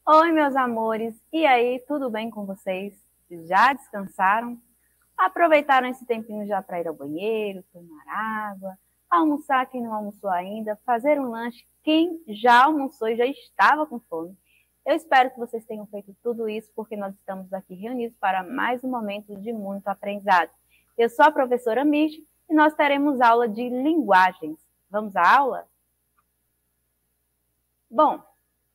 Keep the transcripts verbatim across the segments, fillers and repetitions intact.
Oi, meus amores! E aí, tudo bem com vocês? Já descansaram? Aproveitaram esse tempinho já para ir ao banheiro, tomar água, almoçar quem não almoçou ainda, fazer um lanche quem já almoçou e já estava com fome? Eu espero que vocês tenham feito tudo isso porque nós estamos aqui reunidos para mais um momento de muito aprendizado. Eu sou a professora Michi e nós teremos aula de linguagens. Vamos à aula? Bom,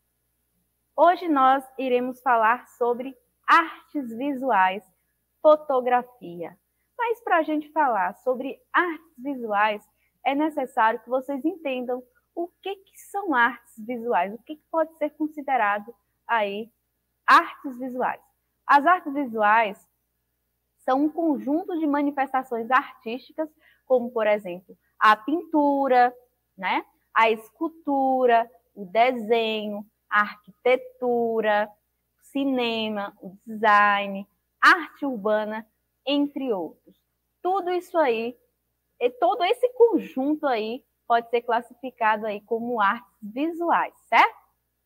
hoje nós iremos falar sobre artes visuais, fotografia. Mas para a gente falar sobre artes visuais, é necessário que vocês entendam o que, que são artes visuais, o que, que pode ser considerado aí artes visuais. As artes visuais são um conjunto de manifestações artísticas, como, por exemplo, a pintura, né? A escultura, o desenho, a arquitetura, cinema, o design, arte urbana, entre outros. Tudo isso aí, todo esse conjunto aí pode ser classificado aí como artes visuais, certo?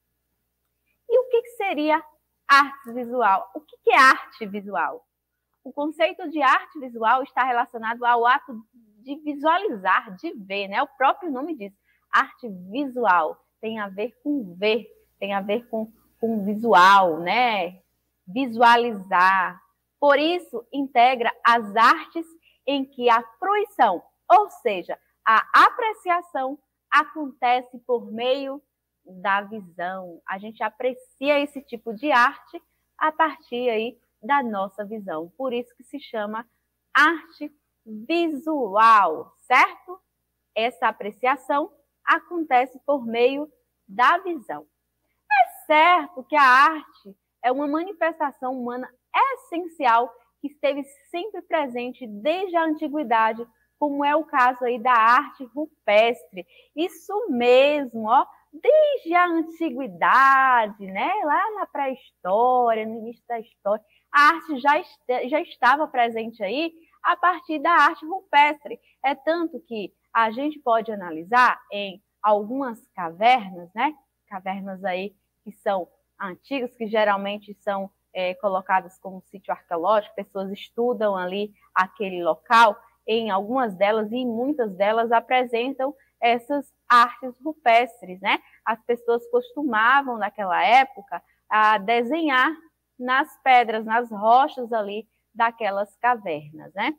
E o que seria arte visual? O que é arte visual? O conceito de arte visual está relacionado ao ato de visualizar, de ver, né? O próprio nome diz, arte visual, tem a ver com ver, tem a ver com, com visual, né? Visualizar. Por isso, integra as artes em que a fruição, ou seja, a apreciação, acontece por meio da visão. A gente aprecia esse tipo de arte a partir aí da nossa visão. Por isso que se chama arte visual, certo? Essa apreciação acontece por meio da visão. É certo que a arte é uma manifestação humana essencial que esteve sempre presente desde a antiguidade, como é o caso aí da arte rupestre. Isso mesmo, ó, desde a antiguidade, né, lá na pré-história, no início da história, a arte já, est já estava presente aí a partir da arte rupestre. É tanto que a gente pode analisar em algumas cavernas, né, cavernas aí que são antigas, que geralmente são é, colocadas como sítio arqueológico, pessoas estudam ali aquele local, em algumas delas e em muitas delas apresentam essas artes rupestres, né? As pessoas costumavam, naquela época, a desenhar nas pedras, nas rochas ali daquelas cavernas, né?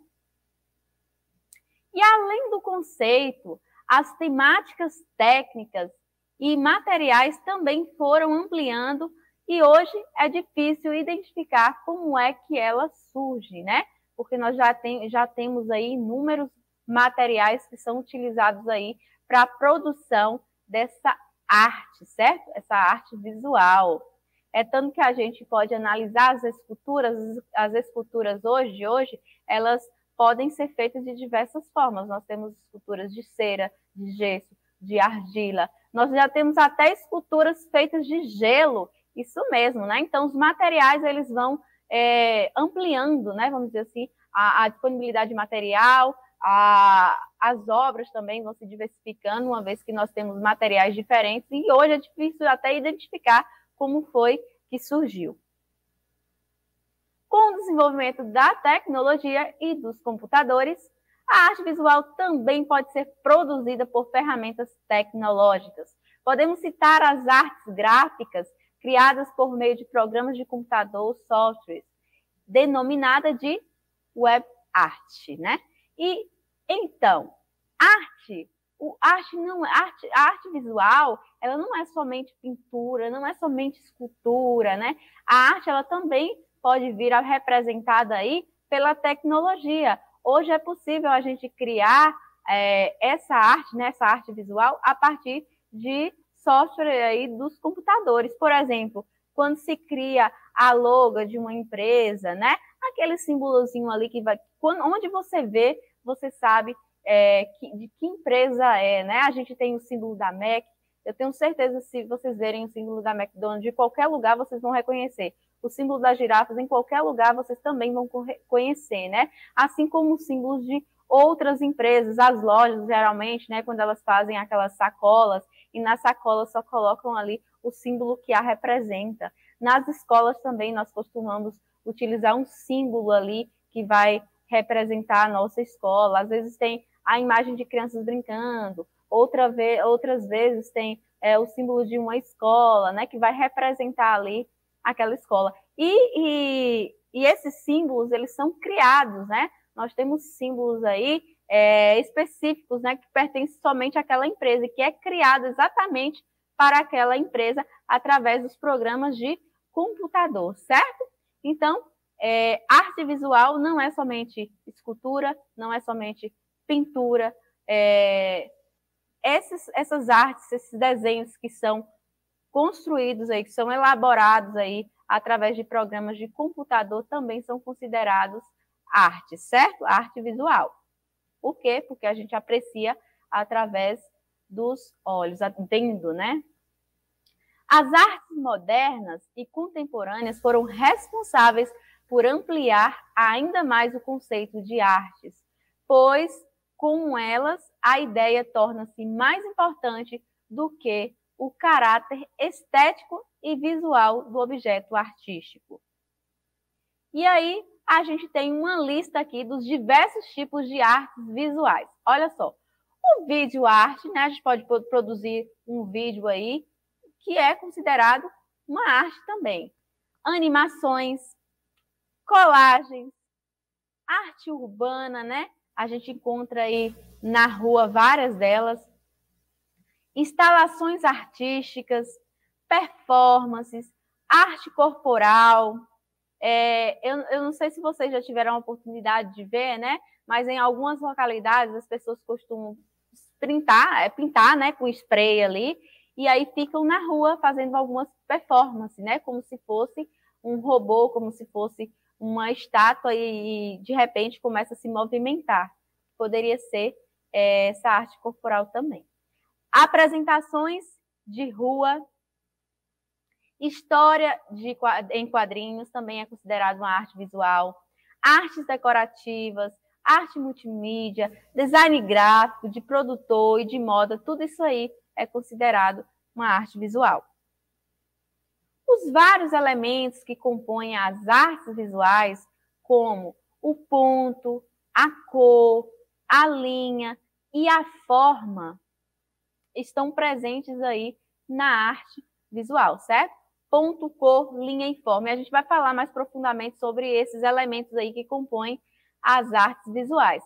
E além do conceito, as temáticas técnicas e materiais também foram ampliando e hoje é difícil identificar como é que ela surge, né? Porque nós já, tem, já temos aí inúmeros materiais que são utilizados aí para a produção dessa arte, certo? Essa arte visual. É tanto que a gente pode analisar as esculturas, as esculturas hoje, de hoje, elas podem ser feitas de diversas formas. Nós temos esculturas de cera, de gesso, de argila. Nós já temos até esculturas feitas de gelo, isso mesmo, né? Então, os materiais, eles vão é, ampliando, né? Vamos dizer assim, a, a disponibilidade de material, a, as obras também vão se diversificando, uma vez que nós temos materiais diferentes, e hoje é difícil até identificar como foi que surgiu. Com o desenvolvimento da tecnologia e dos computadores, a arte visual também pode ser produzida por ferramentas tecnológicas. Podemos citar as artes gráficas criadas por meio de programas de computador ou softwares, denominada de web art, né? E então, arte, o arte não arte, a arte visual, ela não é somente pintura, não é somente escultura, né? A arte ela também pode vir a representada aí pela tecnologia. Hoje é possível a gente criar é, essa arte, né, essa arte visual, a partir de software aí dos computadores. Por exemplo, quando se cria a logo de uma empresa, né, aquele símbolozinho ali que vai, quando, onde você vê, você sabe é, que, de que empresa é, né? A gente tem o símbolo da Mac. Eu tenho certeza, se vocês verem o símbolo da McDonald's de qualquer lugar, vocês vão reconhecer. O símbolo das girafas, em qualquer lugar, vocês também vão conhecer, né? Assim como os símbolos de outras empresas, as lojas, geralmente, né? Quando elas fazem aquelas sacolas, e na sacola só colocam ali o símbolo que a representa. Nas escolas também nós costumamos utilizar um símbolo ali que vai representar a nossa escola. Às vezes tem a imagem de crianças brincando, outra vez, outras vezes tem é, o símbolo de uma escola, né, que vai representar ali aquela escola. E, e, e esses símbolos, eles são criados, né? Nós temos símbolos aí é, específicos, né, que pertencem somente àquela empresa, que é criado exatamente para aquela empresa através dos programas de computador, certo? Então, é, arte visual não é somente escultura, não é somente pintura, é, esses, essas artes, esses desenhos que são construídos aí, que são elaborados aí através de programas de computador também são considerados arte, certo? Arte visual. Por quê? Porque a gente aprecia através dos olhos, vendo, né? As artes modernas e contemporâneas foram responsáveis por ampliar ainda mais o conceito de artes, pois, com elas, a ideia torna-se mais importante do que o caráter estético e visual do objeto artístico. E aí, a gente tem uma lista aqui dos diversos tipos de artes visuais. Olha só, o vídeo arte, né? A gente pode produzir um vídeo aí, que é considerado uma arte também. Animações, colagens, arte urbana, né? A gente encontra aí na rua várias delas. Instalações artísticas, performances, arte corporal. É, eu, eu não sei se vocês já tiveram a oportunidade de ver, né? Mas em algumas localidades as pessoas costumam pintar, é, pintar, né, com spray ali, e aí ficam na rua fazendo algumas performances, né? Como se fosse um robô, como se fosse uma estátua e, de repente começa a se movimentar. Poderia ser é, essa arte corporal também. Apresentações de rua, história de, em quadrinhos também é considerado uma arte visual, artes decorativas, arte multimídia, design gráfico, de produtor e de moda, tudo isso aí é considerado uma arte visual. Os vários elementos que compõem as artes visuais, como o ponto, a cor, a linha e a forma, estão presentes aí na arte visual, certo? Ponto, cor, linha e forma. E a gente vai falar mais profundamente sobre esses elementos aí que compõem as artes visuais.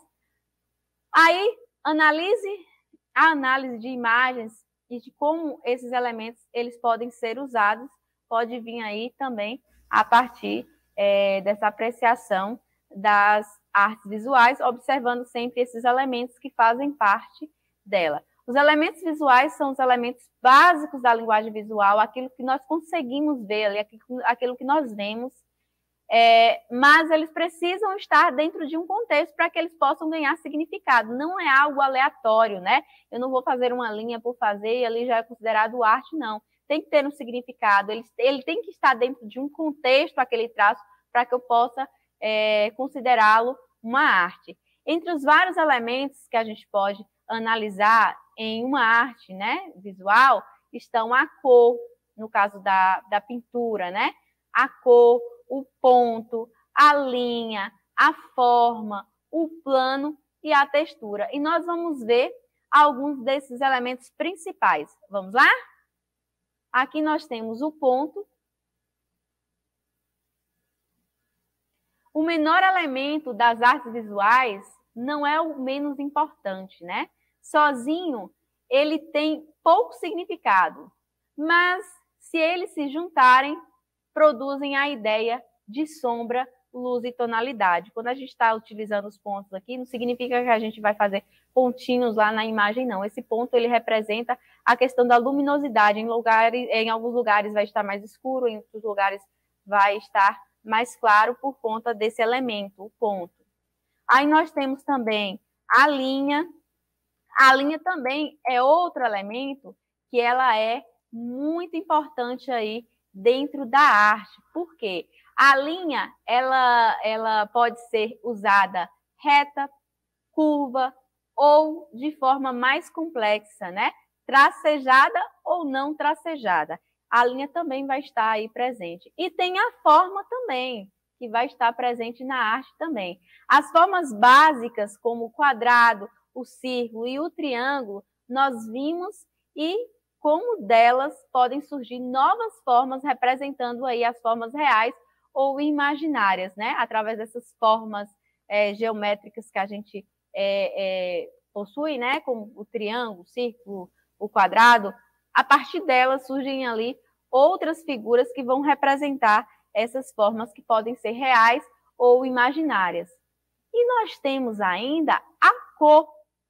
Aí, analise a análise de imagens e de como esses elementos eles podem ser usados, pode vir aí também a partir é, dessa apreciação das artes visuais, observando sempre esses elementos que fazem parte dela. Os elementos visuais são os elementos básicos da linguagem visual, aquilo que nós conseguimos ver ali, aquilo que nós vemos, é, mas eles precisam estar dentro de um contexto para que eles possam ganhar significado. Não é algo aleatório, né? Eu não vou fazer uma linha por fazer e ali já é considerado arte, não. Tem que ter um significado, ele, ele tem que estar dentro de um contexto, aquele traço, para que eu possa é, considerá-lo uma arte. Entre os vários elementos que a gente pode analisar em uma arte, né, visual, estão a cor, no caso da, da pintura, né? A cor, o ponto, a linha, a forma, o plano e a textura. E nós vamos ver alguns desses elementos principais. Vamos lá? Aqui nós temos o ponto. O menor elemento das artes visuais não é o menos importante, né? Sozinho, ele tem pouco significado, mas se eles se juntarem, produzem a ideia de sombra, luz e tonalidade. Quando a gente está utilizando os pontos aqui, não significa que a gente vai fazer pontinhos lá na imagem, não. Esse ponto, ele representa a questão da luminosidade. Em, lugares, em alguns lugares vai estar mais escuro, em outros lugares vai estar mais claro por conta desse elemento, o ponto. Aí nós temos também a linha. A linha também é outro elemento que ela é muito importante aí dentro da arte. Por quê? A linha, ela, ela pode ser usada reta, curva ou de forma mais complexa, né? Tracejada ou não tracejada. a linha também vai estar aí presente. E tem a forma também, que vai estar presente na arte também. As formas básicas, como o quadrado, o círculo e o triângulo, nós vimos, e como delas podem surgir novas formas representando aí as formas reais ou imaginárias, né? Através dessas formas é, geométricas que a gente é, é, possui, né? Como o triângulo, o círculo, o quadrado. A partir delas surgem ali outras figuras que vão representar essas formas que podem ser reais ou imaginárias. E nós temos ainda a cor.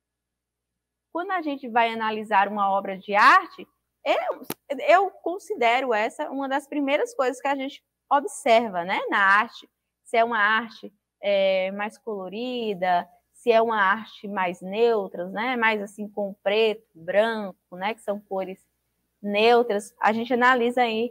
Quando a gente vai analisar uma obra de arte, eu, eu considero essa uma das primeiras coisas que a gente observa, né, na arte. Se é uma arte é, mais colorida, se é uma arte mais neutra, né, mais assim com preto, branco, né, que são cores neutras, a gente analisa aí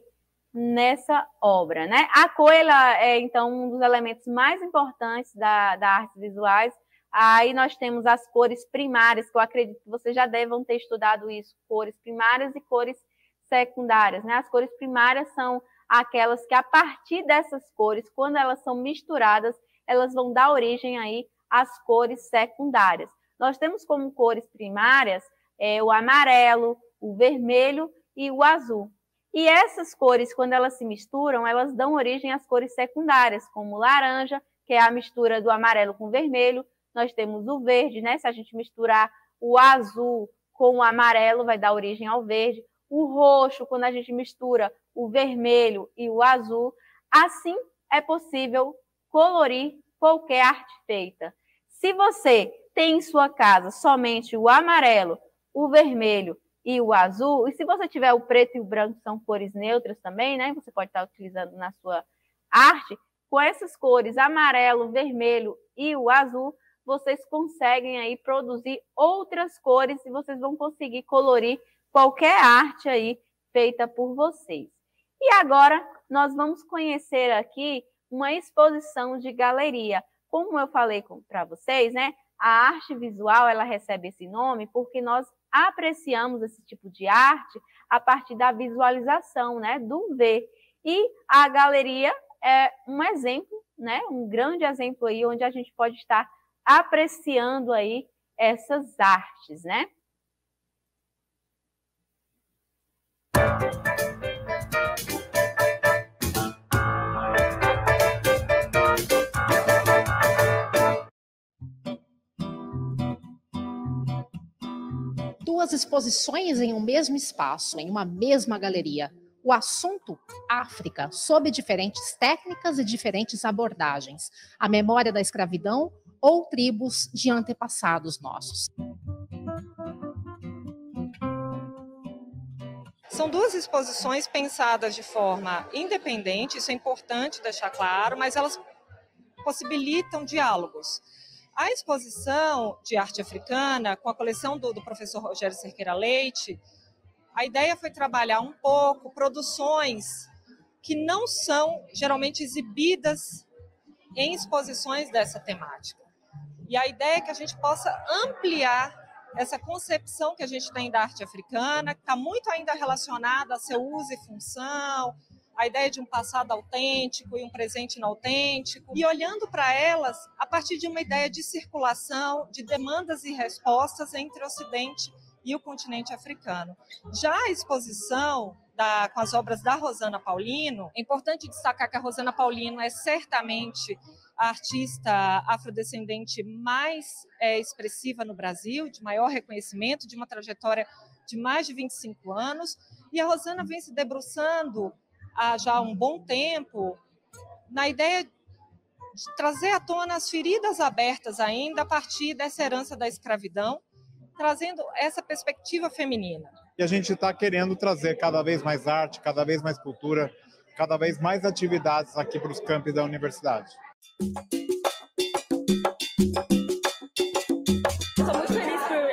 nessa obra, né? A cor, ela é, então, um dos elementos mais importantes da, da artes visuais. Aí nós temos as cores primárias, que eu acredito que vocês já devam ter estudado isso, cores primárias e cores secundárias, né? As cores primárias são aquelas que, a partir dessas cores, quando elas são misturadas, elas vão dar origem aí às cores secundárias. Nós temos como cores primárias é, o amarelo, o vermelho e o azul. E essas cores, quando elas se misturam, elas dão origem às cores secundárias, como o laranja, que é a mistura do amarelo com o vermelho. Nós temos o verde, né? Se a gente misturar o azul com o amarelo, vai dar origem ao verde. O roxo, quando a gente mistura o vermelho e o azul. Assim é possível colorir qualquer arte feita. Se você tem em sua casa somente o amarelo, o vermelho e o azul, e se você tiver o preto e o branco, são cores neutras também, né? Você pode estar utilizando na sua arte. Com essas cores, amarelo, vermelho e o azul, vocês conseguem aí produzir outras cores e vocês vão conseguir colorir qualquer arte aí feita por vocês. E agora nós vamos conhecer aqui uma exposição de galeria. Como eu falei para vocês, né? A arte visual, ela recebe esse nome porque nós apreciamos esse tipo de arte a partir da visualização, né, do ver. E a galeria é um exemplo, né, um grande exemplo aí, onde a gente pode estar apreciando aí essas artes, né? Duas exposições em um mesmo espaço, em uma mesma galeria. O assunto, África, sob diferentes técnicas e diferentes abordagens. A memória da escravidão ou tribos de antepassados nossos. São duas exposições pensadas de forma independente, isso é importante deixar claro, mas elas possibilitam diálogos. A exposição de arte africana, com a coleção do, do professor Rogério Cerqueira Leite, a ideia foi trabalhar um pouco produções que não são geralmente exibidas em exposições dessa temática. E a ideia é que a gente possa ampliar essa concepção que a gente tem da arte africana, que está muito ainda relacionada a seu uso e função, a ideia de um passado autêntico e um presente inautêntico, e olhando para elas a partir de uma ideia de circulação, de demandas e respostas entre o Ocidente e o continente africano. Já a exposição da, com as obras da Rosana Paulino, é importante destacar que a Rosana Paulino é certamente a artista afrodescendente mais é, expressiva no Brasil, de maior reconhecimento, de uma trajetória de mais de vinte e cinco anos, e a Rosana vem se debruçando há já um bom tempo na ideia de trazer à tona as feridas abertas ainda a partir dessa herança da escravidão, trazendo essa perspectiva feminina. E a gente está querendo trazer cada vez mais arte, cada vez mais cultura, cada vez mais atividades aqui para os campos da universidade. Estou muito feliz por essa exposição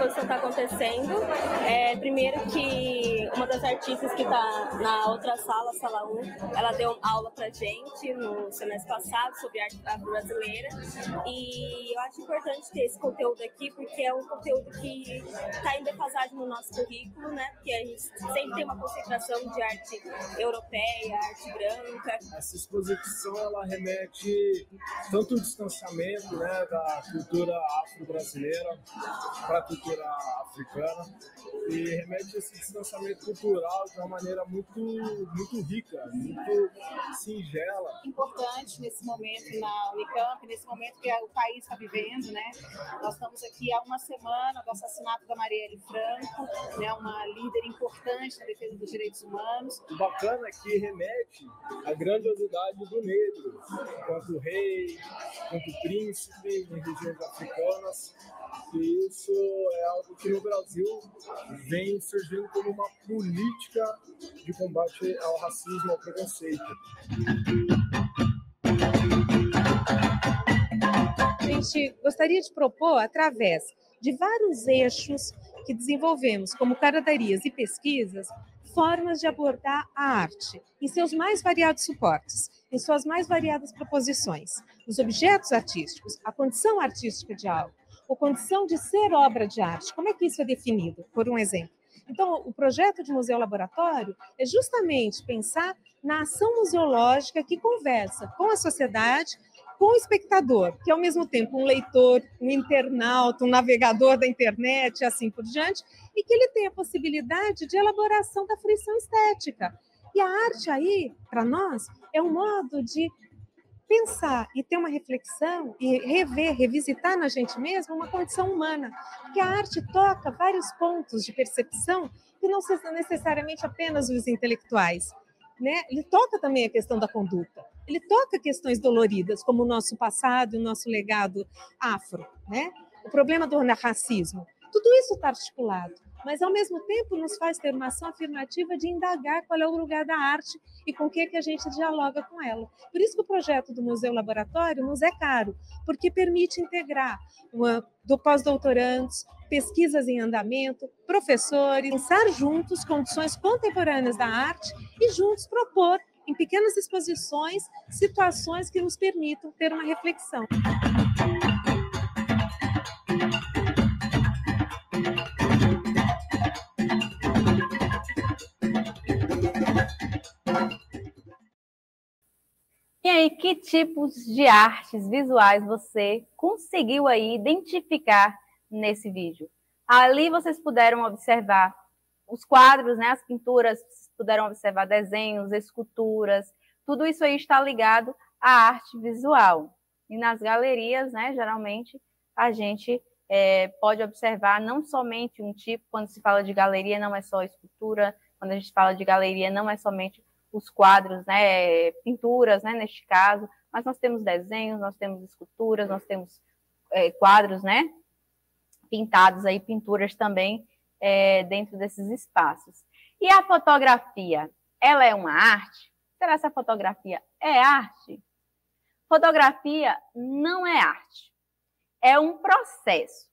exposição está acontecendo. É, primeiro que uma das artistas que está na outra sala, sala um, ela deu aula pra gente no semestre passado sobre arte afro-brasileira. E eu acho importante ter esse conteúdo aqui, porque é um conteúdo que está em defasagem no nosso currículo, né? Porque a gente sempre tem uma concentração de arte europeia, arte branca. Essa exposição, ela remete tanto o distanciamento, né, da cultura afro-brasileira para a cultura africana, e remete esse distanciamento cultural de uma maneira muito, muito rica, muito singela. Importante nesse momento na Unicamp, nesse momento que o país está vivendo, né? Nós estamos aqui há uma semana do assassinato da Marielle Franco, né? Uma líder importante na defesa dos direitos humanos. O bacana é que remete à grandiosidade do negro, enquanto rei, enquanto príncipe em regiões africanas. E isso é algo que no Brasil vem surgindo como uma política de combate ao racismo, ao preconceito. A gente gostaria de propor, através de vários eixos que desenvolvemos, como curadorias e pesquisas, formas de abordar a arte em seus mais variados suportes, em suas mais variadas proposições, os objetos artísticos, a condição artística de algo, a condição de ser obra de arte. Como é que isso é definido? Por um exemplo. Então, o projeto de Museu Laboratório é justamente pensar na ação museológica que conversa com a sociedade, com o espectador, que é ao mesmo tempo um leitor, um internauta, um navegador da internet e assim por diante, e que ele tem a possibilidade de elaboração da fruição estética. E a arte aí, para nós, é um modo de pensar e ter uma reflexão e rever, revisitar na gente mesmo uma condição humana, porque a arte toca vários pontos de percepção que não são necessariamente apenas os intelectuais, né? Ele toca também a questão da conduta, ele toca questões doloridas, como o nosso passado e o nosso legado afro, né? O problema do racismo, tudo isso está articulado, mas ao mesmo tempo nos faz ter uma ação afirmativa de indagar qual é o lugar da arte e com o que, que a gente dialoga com ela. Por isso que o projeto do Museu Laboratório nos é caro, porque permite integrar uma, do pós-doutorandos, pesquisas em andamento, professores, pensar juntos condições contemporâneas da arte e juntos propor em pequenas exposições situações que nos permitam ter uma reflexão. E aí, que tipos de artes visuais você conseguiu aí identificar nesse vídeo? Ali vocês puderam observar os quadros, né, as pinturas, puderam observar desenhos, esculturas, tudo isso aí está ligado à arte visual. E nas galerias, né, geralmente, a gente é, pode observar não somente um tipo, quando se fala de galeria, não é só escultura, quando a gente fala de galeria, não é somente os quadros, né, pinturas, né, neste caso, mas nós temos desenhos, nós temos esculturas, nós temos é, quadros, né, pintados aí, pinturas também é, dentro desses espaços. E a fotografia, ela é uma arte? Será que a fotografia é arte? Fotografia não é arte, é um processo,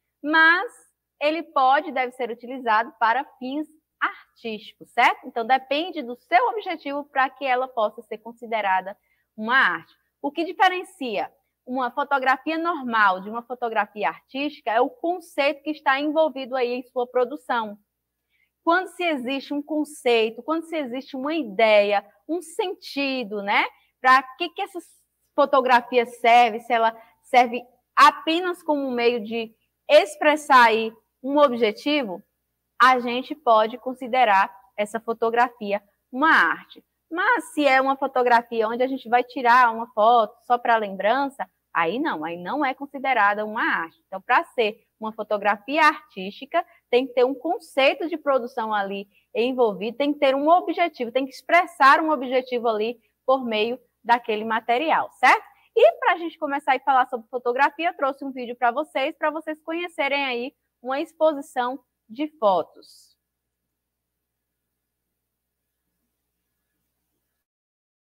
mas ele pode e deve ser utilizado para fins artístico, certo? Então, depende do seu objetivo para que ela possa ser considerada uma arte. O que diferencia uma fotografia normal de uma fotografia artística é o conceito que está envolvido aí em sua produção. Quando se existe um conceito, quando se existe uma ideia, um sentido, né? Para que, que essa fotografia serve, se ela serve apenas como um meio de expressar aí um objetivo, a gente pode considerar essa fotografia uma arte. Mas se é uma fotografia onde a gente vai tirar uma foto só para lembrança, aí não, aí não é considerada uma arte. Então, para ser uma fotografia artística, tem que ter um conceito de produção ali envolvido, tem que ter um objetivo, tem que expressar um objetivo ali por meio daquele material, certo? E para a gente começar a falar sobre fotografia, eu trouxe um vídeo para vocês, para vocês conhecerem aí uma exposição de fotos.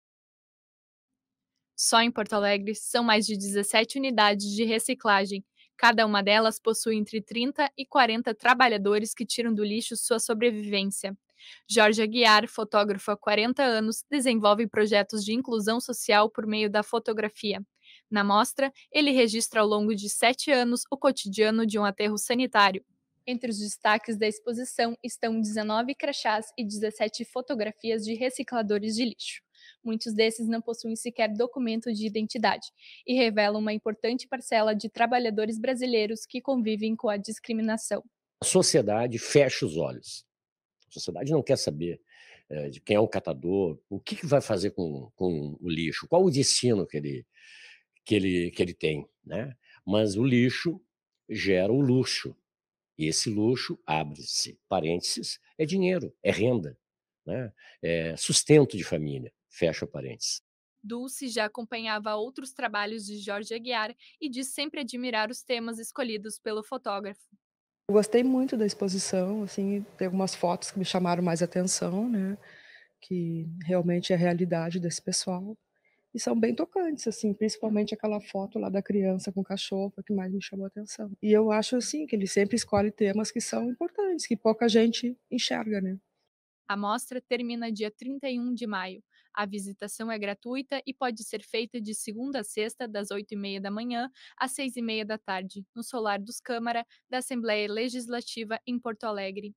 Só em Porto Alegre são mais de dezessete unidades de reciclagem, Cada uma delas possui entre trinta e quarenta trabalhadores que tiram do lixo sua sobrevivência. Jorge Aguiar, fotógrafo há quarenta anos, desenvolve projetos de inclusão social por meio da fotografia. Na mostra, ele registra ao longo de sete anos o cotidiano de um aterro sanitário. Entre os destaques da exposição estão dezenove crachás e dezessete fotografias de recicladores de lixo. Muitos desses não possuem sequer documento de identidade e revelam uma importante parcela de trabalhadores brasileiros que convivem com a discriminação. A sociedade fecha os olhos. A sociedade não quer saber é, de quem é o catador, o que, que vai fazer com, com o lixo, qual o destino que ele, que ele, que ele tem, né? Mas o lixo gera o luxo. E esse luxo, abre-se parênteses, é dinheiro, é renda, né? É sustento de família, fecha parênteses. Dulce já acompanhava outros trabalhos de Jorge Aguiar e diz sempre admirar os temas escolhidos pelo fotógrafo. Eu gostei muito da exposição, assim, tem algumas fotos que me chamaram mais atenção, né? Que realmente é a realidade desse pessoal. E são bem tocantes, assim, principalmente aquela foto lá da criança com o cachorro, que mais me chamou a atenção. E eu acho, assim, que ele sempre escolhe temas que são importantes, que pouca gente enxerga, né? A mostra termina dia trinta e um de maio. A visitação é gratuita e pode ser feita de segunda a sexta, das oito e meia da manhã às seis e meia da tarde, no Solar dos Câmara, da Assembleia Legislativa em Porto Alegre.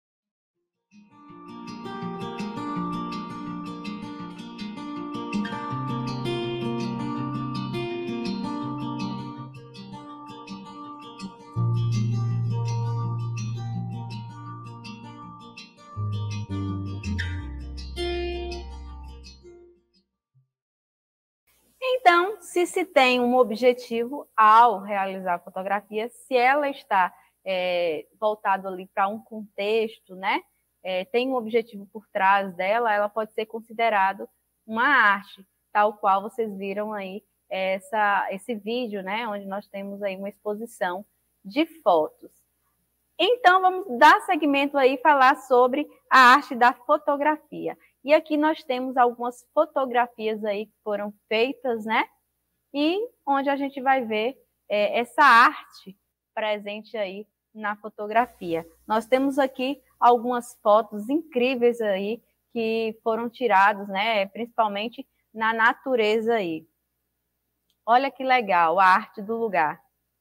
Então, se se tem um objetivo ao realizar a fotografia, se ela está é, voltada ali para um contexto, né, é, tem um objetivo por trás dela, ela pode ser considerado uma arte, tal qual vocês viram aí essa, esse vídeo, né, onde nós temos aí uma exposição de fotos. Então, vamos dar seguimento aí e falar sobre a arte da fotografia. E aqui nós temos algumas fotografias aí que foram feitas, né? E onde a gente vai ver é, essa arte presente aí na fotografia. Nós temos aqui algumas fotos incríveis aí que foram tiradas, né? Principalmente na natureza aí. Olha que legal, a arte do lugar.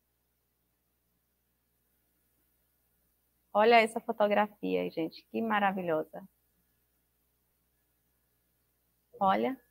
Olha essa fotografia aí, gente, que maravilhosa. Olha.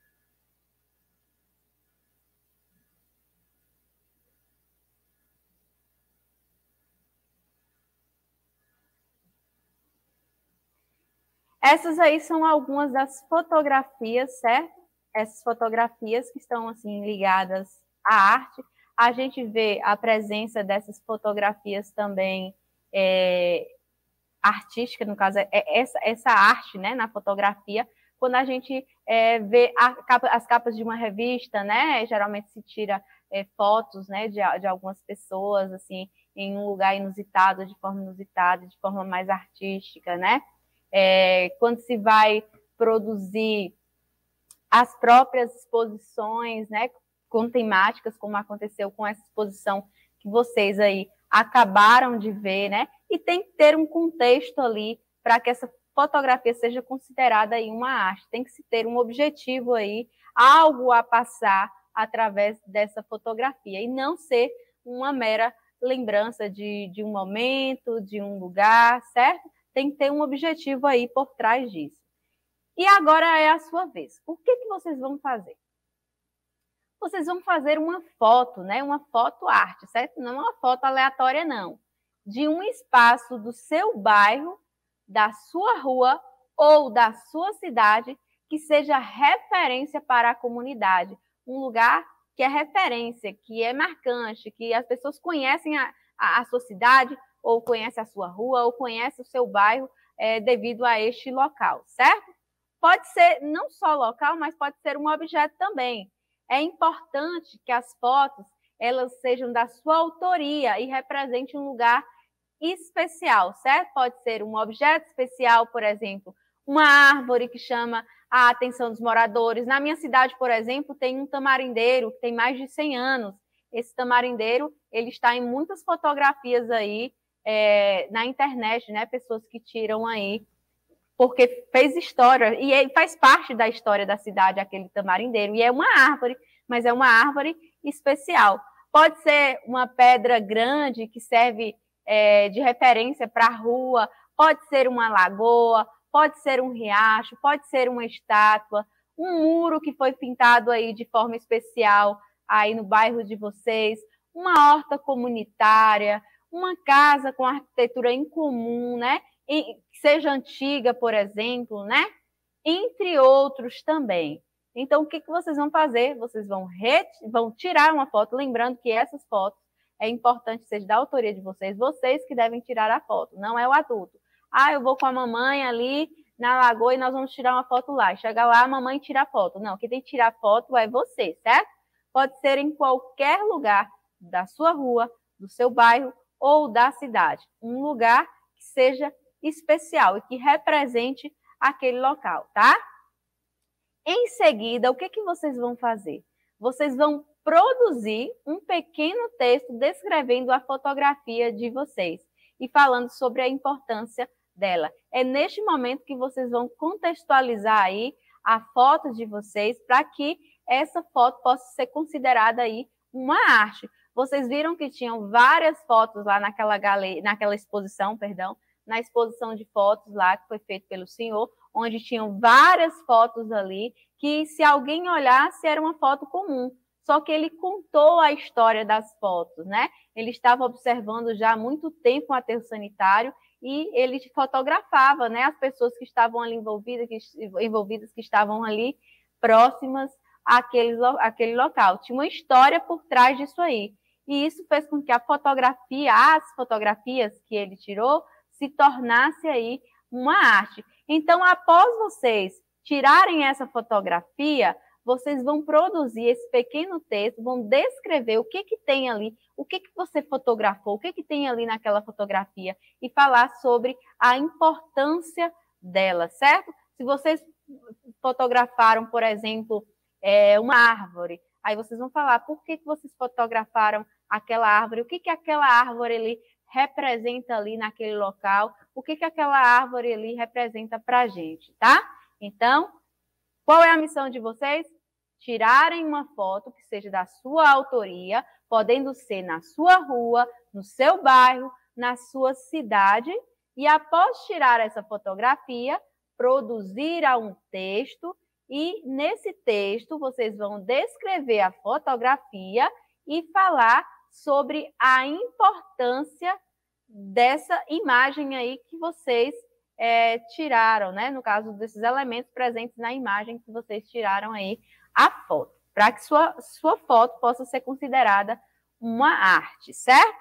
Essas aí são algumas das fotografias, certo? Essas fotografias que estão assim ligadas à arte. A gente vê a presença dessas fotografias também é, artística, no caso, é essa, essa arte, né, na fotografia. Quando a gente é, vê a capa, as capas de uma revista, né, geralmente se tira é, fotos, né, de, de algumas pessoas, assim, em um lugar inusitado, de forma inusitada, de forma mais artística, né. É, quando se vai produzir as próprias exposições, né, com temáticas, como aconteceu com essa exposição que vocês aí acabaram de ver, né, e tem que ter um contexto ali para que essa fotografia seja considerada aí uma arte, tem que se ter um objetivo aí, algo a passar através dessa fotografia, e não ser uma mera lembrança de, de um momento, de um lugar, certo? Tem que ter um objetivo aí por trás disso. E agora é a sua vez. O que, que vocês vão fazer? Vocês vão fazer uma foto, né? Uma foto arte, certo? Não é uma foto aleatória, não. De um espaço do seu bairro, da sua rua ou da sua cidade que seja referência para a comunidade. Um lugar que é referência, que é marcante, que as pessoas conhecem a, a, a sua cidade, ou conhecem a sua rua, ou conhecem o seu bairro é, devido a este local, certo? Pode ser não só local, mas pode ser um objeto também. É importante que as fotos elas sejam da sua autoria e representem um lugar especial, certo? Pode ser um objeto especial, por exemplo, uma árvore que chama a atenção dos moradores. Na minha cidade, por exemplo, tem um tamarindeiro que tem mais de cem anos Esse tamarindeiro, ele está em muitas fotografias aí é, na internet, né? Pessoas que tiram aí, porque fez história, e ele faz parte da história da cidade, aquele tamarindeiro, e é uma árvore, mas é uma árvore especial. Pode ser uma pedra grande que serve é, de referência para a rua, pode ser uma lagoa, pode ser um riacho, pode ser uma estátua, um muro que foi pintado aí de forma especial aí no bairro de vocês, uma horta comunitária, uma casa com arquitetura incomum, né? E, que seja antiga, por exemplo, né? Entre outros também. Então, o que, que vocês vão fazer? Vocês vão, vão tirar uma foto, lembrando que essas fotos é importante que seja da autoria de vocês, vocês que devem tirar a foto, não é o adulto. Ah, eu vou com a mamãe ali na lagoa e nós vamos tirar uma foto lá. Chega lá, a mamãe tira a foto. Não, quem tem que tirar a foto é você, certo? Pode ser em qualquer lugar da sua rua, do seu bairro ou da cidade. Um lugar que seja especial e que represente aquele local, tá? Em seguida, o que, que vocês vão fazer? Vocês vão produzir um pequeno texto descrevendo a fotografia de vocês e falando sobre a importância dela. É neste momento que vocês vão contextualizar aí a foto de vocês para que essa foto possa ser considerada aí uma arte. Vocês viram que tinham várias fotos lá naquela, galeria, naquela exposição, perdão, na exposição de fotos lá que foi feita pelo senhor, onde tinham várias fotos ali que, se alguém olhasse, era uma foto comum. Só que ele contou a história das fotos, né? Ele estava observando já há muito tempo o aterro sanitário e ele fotografava, né, as pessoas que estavam ali envolvidas, que, envolvidas, que estavam ali próximas àquele, àquele local. Tinha uma história por trás disso aí. E isso fez com que a fotografia, as fotografias que ele tirou, se tornasse aí uma arte. Então, após vocês tirarem essa fotografia, vocês vão produzir esse pequeno texto, vão descrever o que, que tem ali, o que, que você fotografou, o que, que tem ali naquela fotografia e falar sobre a importância dela, certo? Se vocês fotografaram, por exemplo, é, uma árvore, aí vocês vão falar por que, que vocês fotografaram aquela árvore, o que, que aquela árvore ali representa ali naquele local, o que, que aquela árvore ali representa para a gente, tá? Então, qual é a missão de vocês? Tirarem uma foto que seja da sua autoria, podendo ser na sua rua, no seu bairro, na sua cidade, e após tirar essa fotografia, produzir um texto, e nesse texto vocês vão descrever a fotografia e falar sobre a importância dessa imagem aí que vocês é, tiraram, né? No caso desses elementos presentes na imagem que vocês tiraram aí a foto, para que sua, sua foto possa ser considerada uma arte, certo?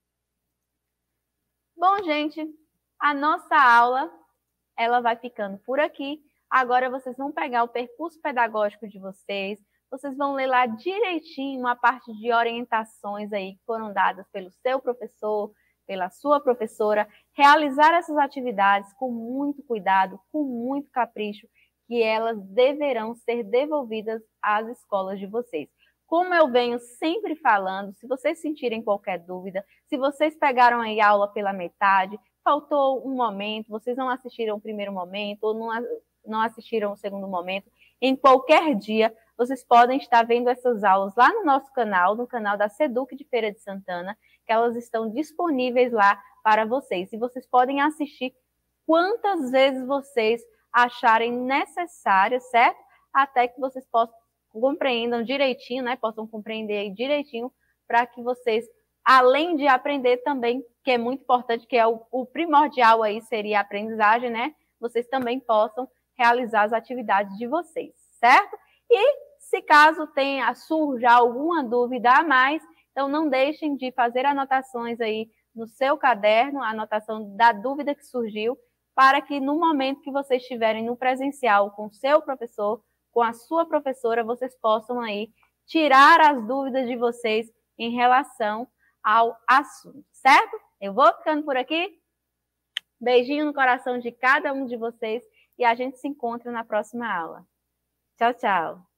Bom, gente, a nossa aula, ela vai ficando por aqui. Agora vocês vão pegar o percurso pedagógico de vocês, vocês vão ler lá direitinho uma parte de orientações aí que foram dadas pelo seu professor, pela sua professora, realizar essas atividades com muito cuidado, com muito capricho, que elas deverão ser devolvidas às escolas de vocês. Como eu venho sempre falando, se vocês sentirem qualquer dúvida, se vocês pegaram aí a aula pela metade, faltou um momento, vocês não assistiram o primeiro momento, ou não, não assistiram o segundo momento, em qualquer dia, vocês podem estar vendo essas aulas lá no nosso canal, no canal da SEDUC de Feira de Santana, que elas estão disponíveis lá para vocês. E vocês podem assistir quantas vezes vocês acharem necessário, certo? Até que vocês possam compreendam direitinho, né? Possam compreender direitinho, para que vocês, além de aprender também, que é muito importante, que é o, o primordial aí seria a aprendizagem, né? Vocês também possam realizar as atividades de vocês, certo? E se caso tenha, surja alguma dúvida a mais, então não deixem de fazer anotações aí no seu caderno, a anotação da dúvida que surgiu, para que no momento que vocês estiverem no presencial com o seu professor, com a sua professora, vocês possam aí tirar as dúvidas de vocês em relação ao assunto, certo? Eu vou ficando por aqui. Beijinho no coração de cada um de vocês e a gente se encontra na próxima aula. Tchau, tchau.